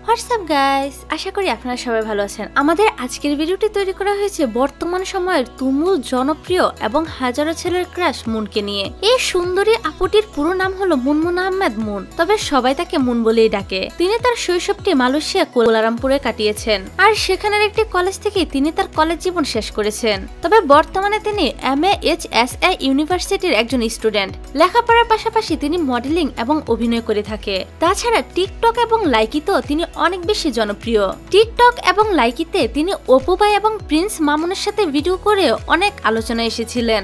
WhatsApp guys, আশা করি আপনারা সবাই ভালো আছেন। আমাদের আজকের ভিডিওটি তৈরি করা হয়েছে বর্তমান সময়ের তুমুল জনপ্রিয় এবং হাজারো ছেলের ক্রাশ মুনকে নিয়ে। এই সুন্দরী আপুটির পুরো নাম হলো মুনমুন আহমেদ মুন, তবে সবাই তাকে মুন বলেই ডাকে। তিনি তার শৈশবটি মালয়েশিয়া কুয়ালালামপুরে কাটিয়েছেন, আর সেখানের একটি কলেজ থেকে তিনি তার কলেজ জীবন শেষ করেছেন। তবে বর্তমানে তিনি MAHSA ইউনিভার্সিটির একজন স্টুডেন্ট। লেখাপড়ার পাশাপাশি তিনি মডেলিং এবং অভিনয় করে থাকে। তাছাড়া টিকটক এবং লাইকিতেও তিনি অনেক বেশি জনপ্রিয়। টিকটক এবং লাইকিতে তিনি অপু ভাই এবং প্রিন্স মামুনের সাথে ভিডিও করে অনেক আলোচনায় এসেছিলেন।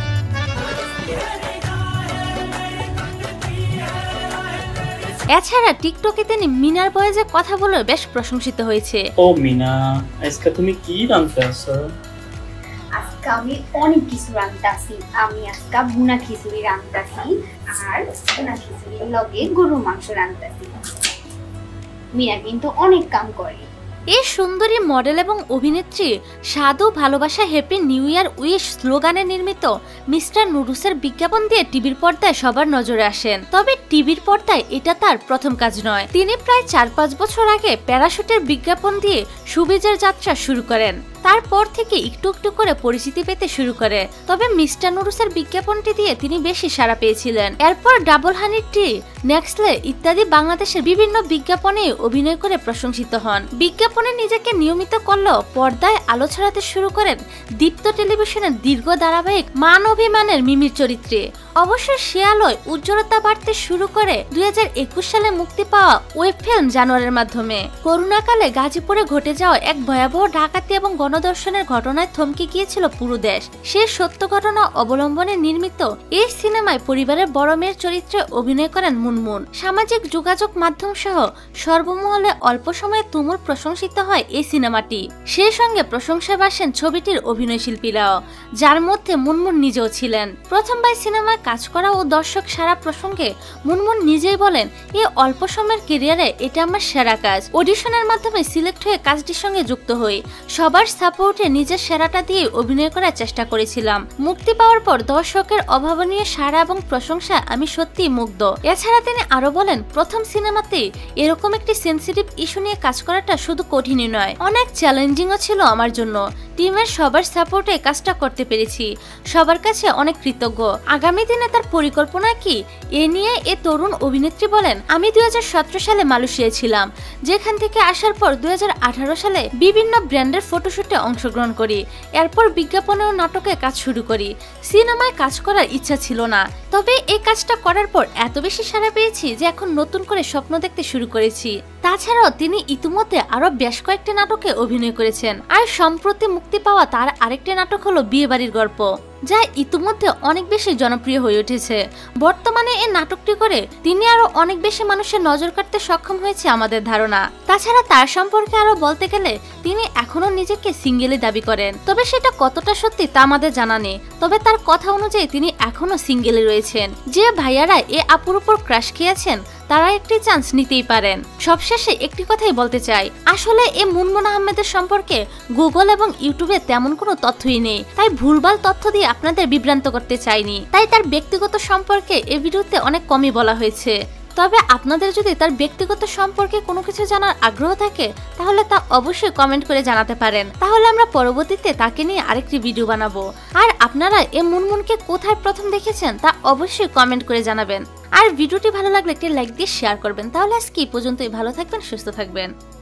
এছাড়া টিকটকে তিনি মিনার ভয়েসে কথা বলে বেশ প্রশংসিত হয়েছে। ও মিনা, আজকে তুমি কি রাঁধতেছো? আজকে আমি অনেক কিছু রাঁধতেছি। আমি আজকে ভুনা খিচুড়ি রাঁধতেছি, আর ভুনা খিচুড়ির লগে গরুর মাংস রাঁধতেছি। মিনা কিন্তু অনেক কাম করে। এই সুন্দরী মডেল এবং অভিনেত্রী সাধু ভালোবাসা হ্যাপি নিউ ইয়ার উইশ স্লোগানে নির্মিত মিস্টার নুডলসের বিজ্ঞাপন দিয়ে টিভির পর্দায় সবার নজরে আসেন। তবে টিভির পর্দায় এটা তার প্রথম কাজ নয়। তিনি প্রায় 4-5 বছর আগে প্যারাশুটের বিজ্ঞাপন দিয়ে সুবিজের যাত্রা শুরু করেন। তারপর থেকে একটু একটু করে পরিচিতি পেতে শুরু করে। তবে মিস্টার নুডলসের বিজ্ঞাপনটি দিয়ে তিনি বেশি সাড়া পেয়েছিলেন। এরপর ডাবল হানি টি, নেক্সলে ইত্যাদি বাংলাদেশের বিভিন্ন বিজ্ঞাপনে অভিনয় করে প্রশংসিত হন। বিজ্ঞাপনে নিজেকে নিয়মিত করলেও পর্দায় আলো ছড়াতে শুরু করেন দীপ্ত টেলিভিশনের দীর্ঘ ধারাবাহিক মান অভিমানের মিমির চরিত্রে। অবশ্য সে আলোয় উজ্জ্বলতা বাড়তে শুরু করে 2021 সালে মুক্তি পাওয়া ওয়েব ফিল্ম জানোয়ারের মাধ্যমে। করোনাকালে গাজীপুরে ঘটে যাওয়া এক ভয়াবহ ডাকাতি এবং গণধর্ষণের ঘটনায় থমকে গিয়েছিল পুরো দেশ। সে সত্য ঘটনা অবলম্বনে নির্মিত এই সিনেমায় পরিবারের বড় মেয়ের চরিত্রে অভিনয় করেন মুনমুন। সামাজিক যোগাযোগ মাধ্যম সহ সর্বমহলে অল্প সময়ে তুমুল প্রশংসিত হয় এই সিনেমাটি। সেই সঙ্গে প্রশংসায় বাসেন ছবিটির অভিনয় শিল্পীরাও, যার মধ্যে মুনমুন নিজেও ছিলেন। প্রথমবার সিনেমায় কাজ করা ও দর্শক সারা প্রসঙ্গে মুনমুন নিজেই বলেন, এই অল্প সময়ের ক্যারিয়ারে এটা আমার সেরা কাজ। অডিশনের মাধ্যমে সিলেক্ট হয়ে কাজটির সঙ্গে যুক্ত হই। সবার সাপোর্টে নিজের সেরাটা দিয়ে অভিনয় করার চেষ্টা করেছিলাম। মুক্তি পাওয়ার পর দর্শকের অভাবনীয় সাড়া এবং প্রশংসা আমি সত্যিই মুগ্ধ। এছাড়া তিনি আরো বলেন, প্রথম সিনেমাতে এরকম একটি সেন্সিটিভ ইস্যু নিয়ে কাজ করাটা শুধু কঠিনই নয়, অনেক চ্যালেঞ্জিংও ছিল আমার জন্য। টিমের সবার সাপোর্টে কাজটা করতে পেরেছি, সবার কাছে অনেক কৃতজ্ঞ। আগামী দিনে তার পরিকল্পনা কি, এ নিয়ে এ তরুণ অভিনেত্রী বলেন, আমি 2017 সালে মালয়েশিয়ায় ছিলাম, যেখান থেকে আসার পর 2018 সালে বিভিন্ন ব্র্যান্ডের ফটোশুটে অংশগ্রহণ করি। এরপর বিজ্ঞাপনে ও নাটকে কাজ শুরু করি। সিনেমায় কাজ করার ইচ্ছা ছিল না, তবে এই কাজটা করার পর এত বেশি সাড়া পেয়েছি যে এখন নতুন করে স্বপ্ন দেখতে শুরু করেছি। তাছাড়াও তিনি ইতিমধ্যে আরো বেশ কয়েকটি নাটকে অভিনয় করেছেন। আর সম্প্রতি মুক্তি পাওয়া তার আরেকটি নাটক হলো বিয়েবাড়ির গল্প, যা ইতিমধ্যে অনেক বেশি জনপ্রিয় হয়ে উঠেছে। বর্তমানে এই নাটকটি করে তিনি আরো অনেক বেশি মানুষের নজর কাটতে সক্ষম হয়েছে আমাদের ধারণা। তাছাড়া তার সম্পর্কে আরো বলতে গেলে তিনি এখনো নিজেকে সিঙ্গেলই দাবি করেন, তবে সেটা কতটা সত্যি তা আমাদের জানা নেই। তবে তার কথা অনুযায়ী তিনি এখনো সিঙ্গেলই রয়েছেন। যে ভাইয়ারা এ আপুর উপর ক্রাশ খেয়েছেন তারা একটি চান্স নিতেই পারেন। সবশেষে একটি কথাই বলতে চাই, আসলে এই মুনমুন আহমেদের সম্পর্কে গুগল এবং ইউটিউবে তেমন কোনো তথ্যই নেই, তাই ভুলভাল তথ্য দিয়ে আপনাদের বিভ্রান্ত করতে চাইনি। তাই তার ব্যক্তিগত সম্পর্কে এই ভিডিওতে অনেক কমই বলা হয়েছে। তবে আপনাদের যদি তার ব্যক্তিগত সম্পর্কে কোনো কিছু জানার আগ্রহ থাকে তাহলে তা অবশ্যই কমেন্ট করে জানাতে পারেন, তাহলে আমরা পরবর্তীতে তাকে নিয়ে আরেকটি ভিডিও বানাবো। আর আপনারা এই মুনমুনকে কোথায় প্রথম দেখেছেন তা অবশ্যই কমেন্ট করে জানাবেন। আর ভিডিওটি ভালো লাগলে একটি লাইক দিয়ে শেয়ার করবেন। তাহলে আজকে এই পর্যন্তই। ভালো থাকবেন, সুস্থ থাকবেন।